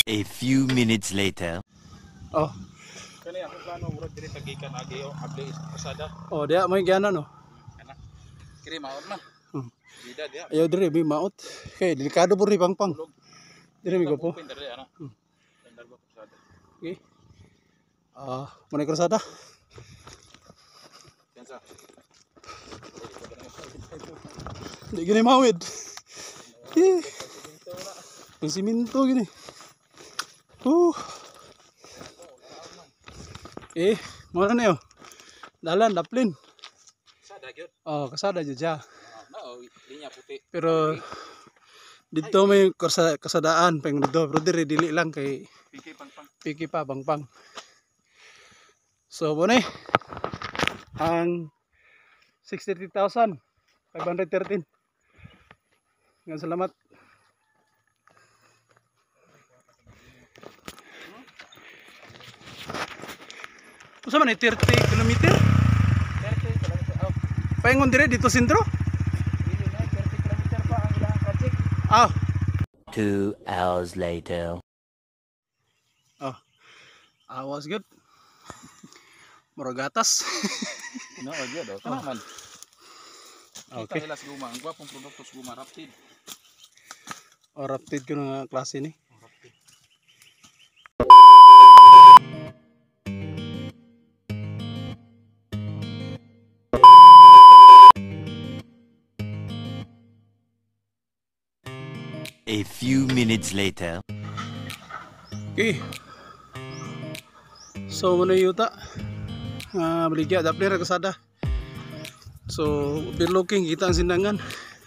A few minutes later. Oh. Kani ako plano murag diri tagikan agi o abli pasada. Oh, dia may gana no. Kana. Kiri maot man. Bida dia. Ayo dire may maot. Kay delikado po ri pangpang. Dire mi po. Dari ana. Tendar ba pasada. Okay. Muna krusada. Pensa. Di gini mawid. Ang siminto gini. Mana na yun? Dalan, daplin. Kasada gyud. Oh, kasada dyan siya. No, linya puti. Pero dito may kasadaan pang dito. Pero dili lang kay Piki pa pangpang. So muna ang 63,513. Ngayon salamat. Usa man 30 kilometer? 30 kilometer. Paingon dire dito sentro? Dili na 30 kilometer pa ang ilang kajik. 2 hours later. Was good. Morogatas. No, gyud. Kana man. Okay. Kita ilas guma, ang gwapong produkto sa guma Rapid. Rapid ko ng klase ni. A few minutes later. Okay. So muna yuta. Baligya dapli ra kasada. So overlooking kita ang sindangan.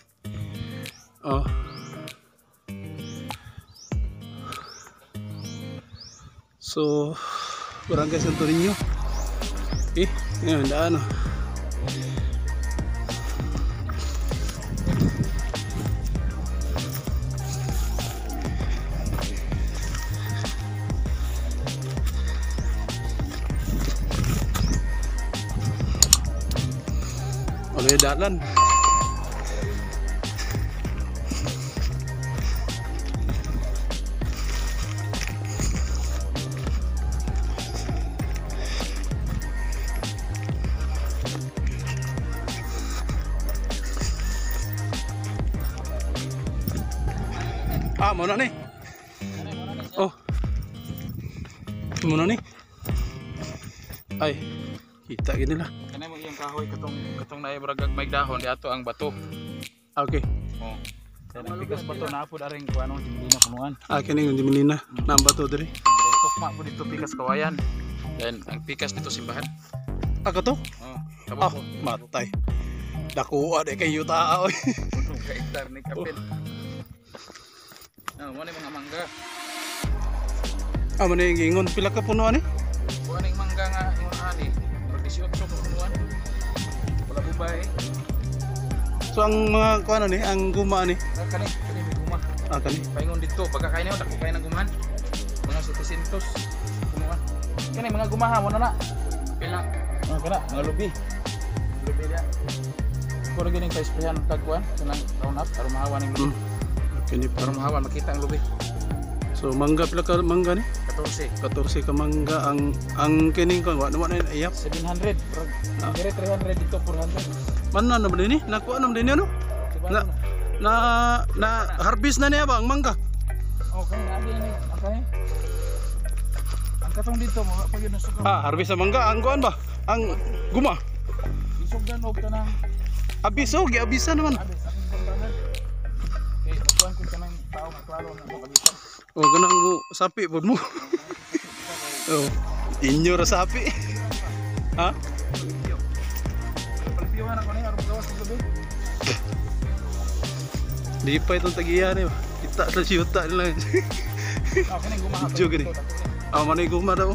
So Barangay Santo Niño. Okay, ngayon daan. Oleh dalan. Mana nih? Oh. Mana nih? Ay, kita gini lah. Kanay mo iyang kahoy katong naay bragag may dahon di ato ang bato. Okay. Oh. Kanang bigas bato na apod aring kuano hindi na punuan. Kini yung diminina. Namba to diri. Tukma po dito pikas kawayan. Then ang pikas dito simbahan. Ako to? Tabako. Matay. Dakuha de kay yuta oy. Puno ka hektar ni kapit. Mo ni mga mangga. Ano yung ingon? Pila ka puno ani? Kuha ning mangga nga ingon ani. 18 ka punuan. Wala bubay. So ang mga kuano ni, ang guma ni. Kani may guma. Kani. Paingon dito, pagka kain mo dako kain ng gumahan. Mga 700 punuan. Kani mga gumaha mo na. Pila. Kana mga lubi. Lubi dia. Ko ra gining pa-sprayan kagkuan kanang round up aron mahawa ning lubi. Kini Para mahawa makita ang lubi. So mangga pila ka mangga ni? 14. 14 ka mangga ang kining kon wa na iyap. 700. Dire 300 dito 400. Man na ba ni? Nakuha na din ano? Na harvest na niya ba ang mangga? Okay, naadi ni. Okay. Ang katong dito mo pa yun sa Harvest sa mangga ang kuan ba? Ang guma. isugdan og kanang Abiso, giabisa naman. abis aking kontanan. Okay, magkuhan ko kanang tao nga klaro na magitan. Oh, ganang mo sapi pod mo. Oh, inyo ra sapi. Ha? Palpiwan ako ni aron gawas sa lubi. Di pa itong tagiya ni ba? Kita sa siyuta nila. Kani gumaha. Jug ni. Manay guma daw.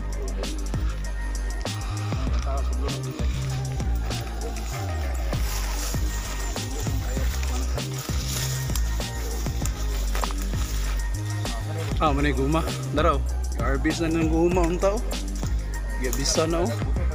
Manay guma. Daraw. Harvest na ng guma ang tao. Giabisa na oh.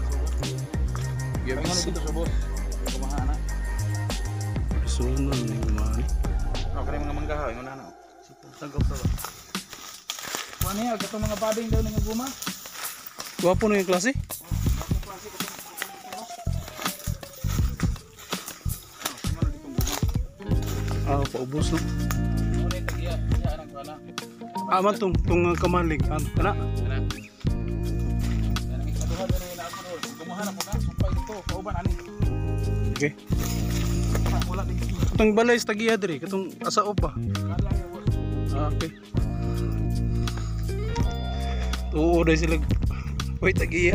Giabisa dito sa boss. Gumaha na. Sunan ng guma ni. Kani mga manggaha ingon na. Sagop sa ba? Maniya, katong mga bading daw nga guma. Gwapo na yung klase. Ah, paubos no. Ano yung tagiya? Siya anang kana. Aman tong kamalig. Ano, kana? Kana. Yan ang ikaduha na yung ako doon. Gumuhan ako na. Sumpay dito. Kauban ani. Okay. Wala din. Katong balay sa tagiya diri, katong asao pa. Kala ya boss. Ah, okay. Oo, dahil sila. Wait, tagiya.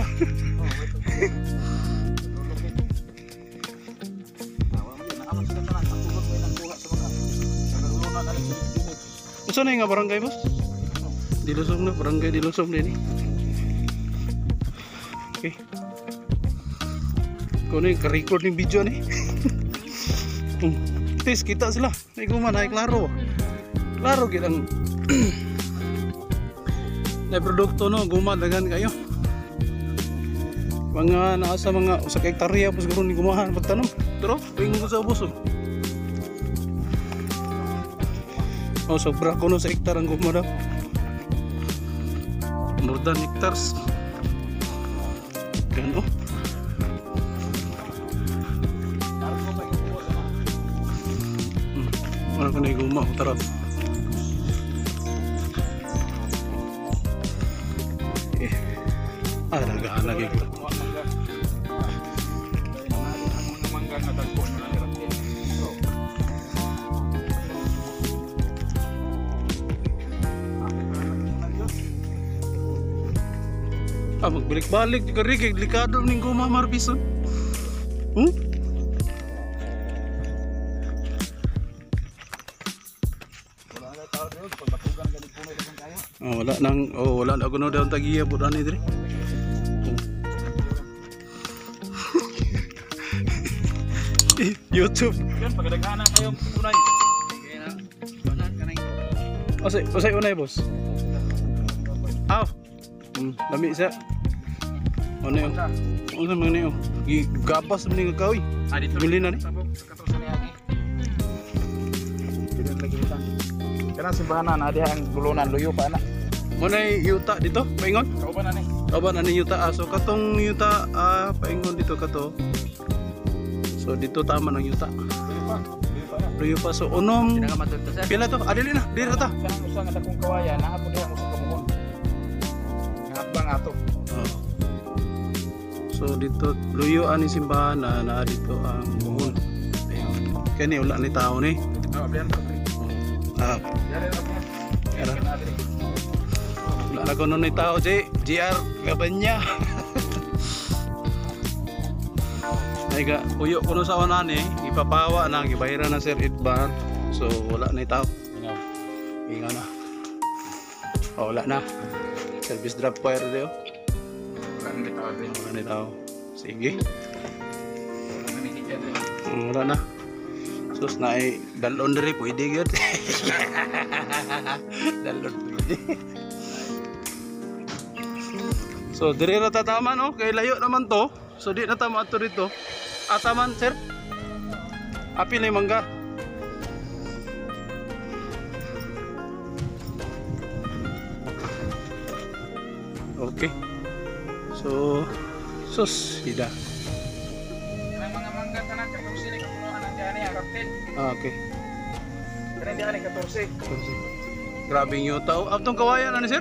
Saan na yung barangay boss? Dilusong na, barangay Dilusong din eh. Okay. Kung ano yung ka-record ng video ni. Tis, kita sila. May guman, ay klaro. Klaro kitang na produkto no, gumadagan kayo. Mga nasa mga usak hektarya po siguro ni gumahan pagtanom. Pero, pingin ko sa ubos oh. Oh, sobra ko no sa hektar ang gumada. More than hectares. Yan oh. Ano ko na yung guma, tarap. Nagahan lagi ko. Mangga nga dagko na ratin. Magbalik-balik juga rin kay delikado ning guma marbison. Wala nang wala na kuno daw tagiya pud ani dire. YouTube. Yan pagdaghanan kayo tunay. Kaya na banan kanay. Usay unay boss. Aw. Lami sa. Ano yun? Ano naman niyo? Gapas naman yung kawi. Dito bili na ni. Sabog kato sa niagi. Bilang lagi kita. Kana simbahan na diha ang gulunan luyo pa na. Muna yuta dito, paingon? Kauban na ni. Kauban ani yuta aso katong yuta paingon dito kato. So dito tama ng yuta. Luyo pa so unom. Pila to? Adili na, diri ta. Kanang usa nga dakong kawayan naa po diha usa ka buhon. Ngabang ato. So dito luyo ani simbahan na dito ang buhon. Ayun. Kani wala ni tao ni. Biyan pa. Yari na po. Era. Wala na ko nun ni tao JR Gabanya. Ay ga uyo kuno sa unan ipapawa na gibayran na Sir Idbar. So wala na tao. Ingaw na. Wala na. Service drop wire dio. Wala na tao. Sige. Wala na. Sus na ay dalon diri pwede gyud. Dalon pwede. So diri ra tataman oh, kay layo naman to. So di na tama ato dito. Ataman sir. Apil na mangga. Okay. So sus hida. Ang mga mangga tanan ka sini ka punuan ang diani ang kapten. Okay. Kanang diani 14. Grabe yung tao. Atong kawayan ano sir?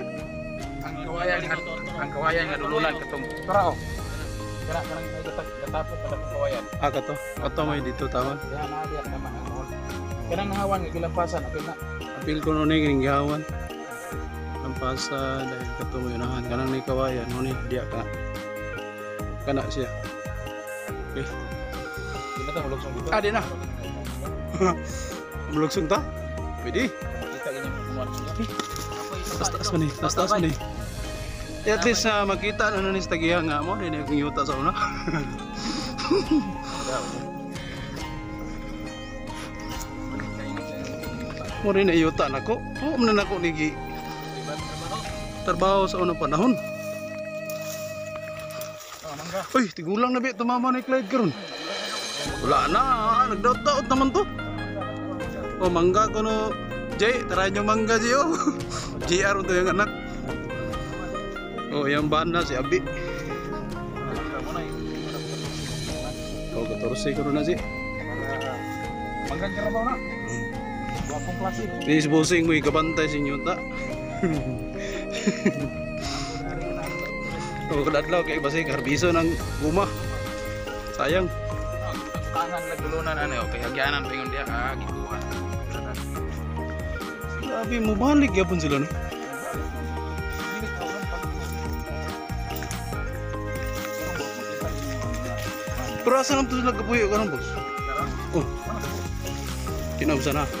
Ang kawayan nga dululan katong tara oh. Kana gatapos kada kawayan. Kato. Kato may dito tawon. Diha na diha tama ang hol. Kanang nahawan nga gilampasan apil na. Apil ko nun yung gihawan. Lampasa dahil kato mo yunahan. Kanang may kawayan. Nun diya ka. Kana siya. Okay. Di na ta mulugsong dito. Di na. Mulugsong ta? Pwede. Kita ini punuan siya. Taas mo ni. Taas mo ni. At least makita na ni tagiya nga mo. Hindi na yung yuta sa una. Mo rin na yuta na ko. Oo man na ko nigi. Trabaho sa unang panahon. Uy, tigulang na ba tumama na Clyde karon. Wala na, nagdaot-daot naman to. Oh, mangga ko no. Jay, tara nyo mangga Jay oh. JR to yung anak. Oh, yung van na si Abi. Oh, 14 ko na si. Magkagarabaw na. Wapong klase. This bossing mo ikabantay si Nyuta. Oh, kadadlaw kay basi karbiso ng guma. Sayang. Tangan nagdulunan ano, okay, hagyanan pingon dia gikuha. Grabe mo balik yapon sila no. Pero asa naman ito sila kapuyo ka ng boss? Oh, kinausa na.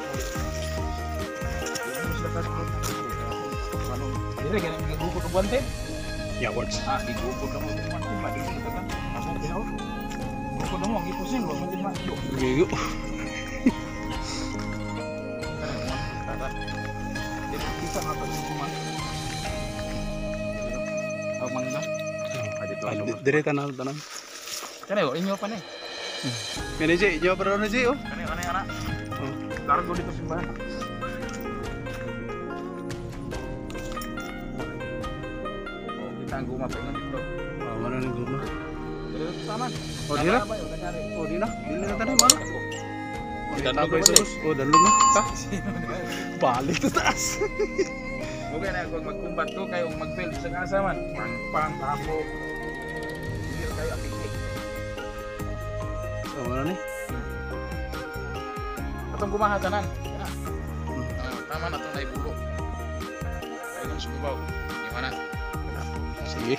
Dire ganun gugupod og guante. Yeah, works. Gugupod mo og guante, madili ka kan. Ako bitaw. Gugupod mo ang ipusin, wa man din mayo. Gigo. Kita nga pa sa kuman. Ang mangga. Dire tanan. Kani inyo pa ni. Kani Jay, nyo pa rin Jay oh. Kani ana. Largo dito simbahan. Kita ang guma pa dito. Oh, mana ning guma. Dito taman. Oh, dira. Oh, dira. Dili na tanan mana. Danlog ba sus? Oh, danlog na. Ha? Balik sa taas. Okay na kung magkumbat ko kayo mag-fail sa kasa man. Pang tapo. Hindi kayo apik. Oh, mana ni? Atong gumaha tanan. Tama na itong naibulo. Kaya kung sumabaw. Gimana? Sige.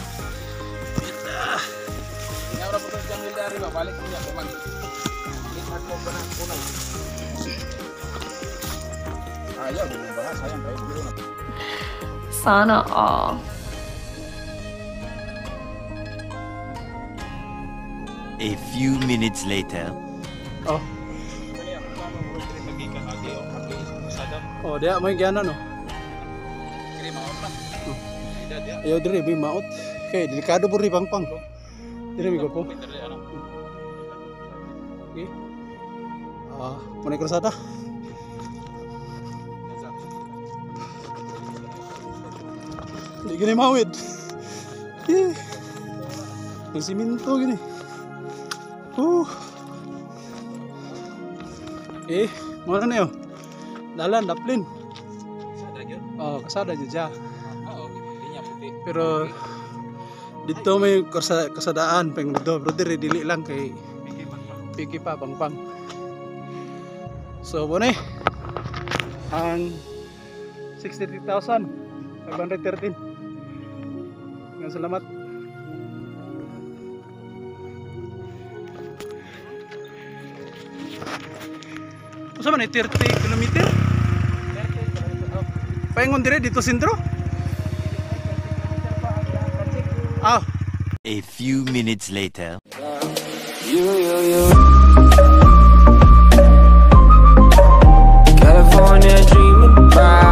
Ina ora po itong jungle dari ba? Balik mo yan. Kumang. Lihat mo pa na unang. Ayaw, hindi ba? Sayang kayo. Bilo na. Sana all. A few minutes later. Oh. Oh, dia may gyana no. Ayo dire bi maot. Kay delikado po ri pangpang. Dire mi ko. Okay. Muna krusada. Hindi gini mawid. Yeah. May siminto gini. Mana na yun? Dalan, daplin. Kasada yun? Oh, kasada dyan dyan. Oo, linya puti. Pero dito may kasadaan pang dito. Pero dili lang kay piki pa, pang. So, muna ang 63,513. Ngayon, salamat. Usa man 30 kilometer? Paingon dire dito sentro? Ah. A few minutes later. California dreaming about